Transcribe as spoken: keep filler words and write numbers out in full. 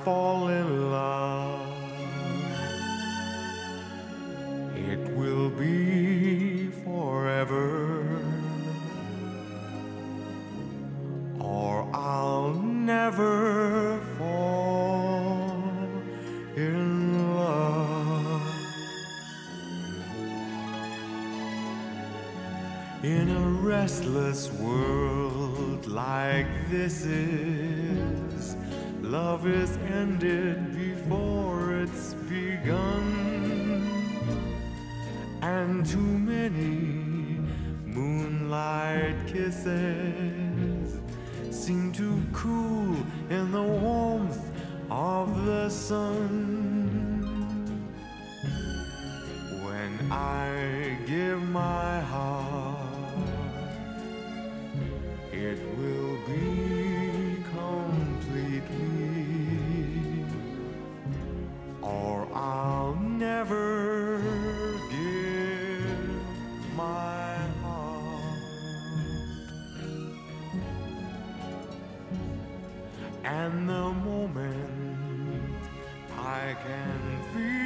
fall in love, it will be forever, or I'll never fall in love. In a restless world like this is, love is ended before it's begun, and too many moonlight kisses seem to cool in the warmth of the sun. When I give my heart, it will be completely, or I'll never give my heart. And the moment I can feel